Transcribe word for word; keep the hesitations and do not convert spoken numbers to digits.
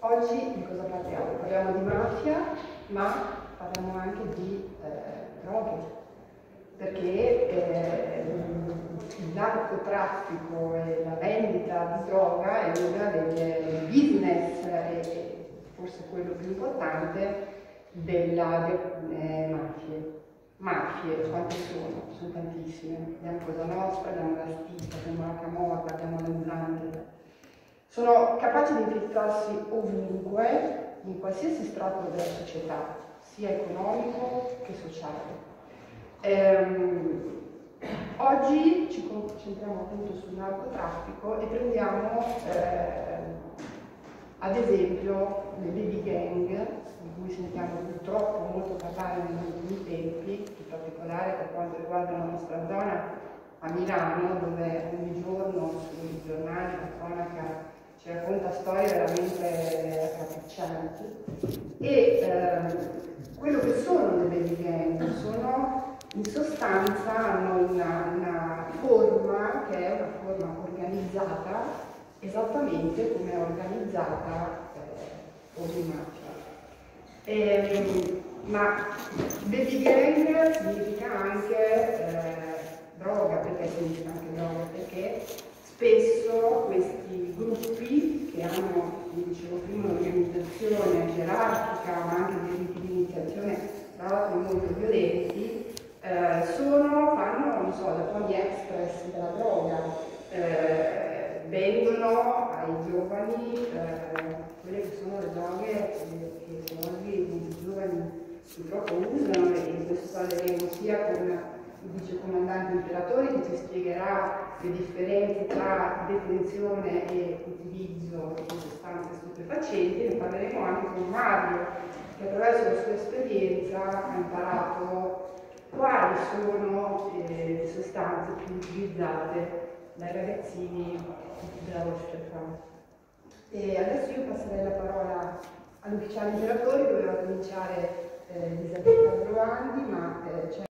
Oggi di cosa parliamo? Parliamo di mafia, ma parliamo anche di eh, droghe, perché eh, il narcotraffico e la vendita di droga è una delle business, e forse quello più importante, della, delle mafie. Mafie, quante sono? Sono tantissime. Abbiamo Cosa Nostra, abbiamo la Stita, abbiamo la Camorra, abbiamo l'Andrangheta. Sono capaci di infiltrarsi ovunque, in qualsiasi strato della società, sia economico che sociale. Ehm, oggi ci concentriamo appunto sul narcotraffico e prendiamo eh, ad esempio le baby gang, di cui sentiamo purtroppo molto parlare negli ultimi tempi, in particolare per quanto riguarda la nostra zona a Milano, dove ogni giorno sui giornali la cronaca ci racconta storie veramente raccapriccianti. E ehm, quello che sono le baby gang sono, in sostanza, hanno una, una forma che è una forma organizzata esattamente come è organizzata eh, ogni mafia. E, ma baby gang significa anche eh, droga. Perché significa anche droga? Perché spesso questi gruppi, che hanno, come dicevo prima, un'organizzazione gerarchica ma anche dei riti di iniziazione tra l'altro molto violenti, eh, sono, fanno, non so, la Pony Express della droga, eh, vendono ai giovani eh, quelle che sono le droghe che, che molti giovani purtroppo usano, e in questo parleremo sia con il vicecomandante Imperatori, che ci spiegherà le differenze tra detenzione e utilizzo di sostanze stupefacenti. Ne parleremo anche con Mario, che attraverso la sua esperienza ha imparato quali sono eh, le sostanze più utilizzate dai ragazzini della vostra età. E adesso io passerei la parola all'ufficiale Imperatori. Doveva cominciare eh, Elisabetta Broandi, ma eh, c'è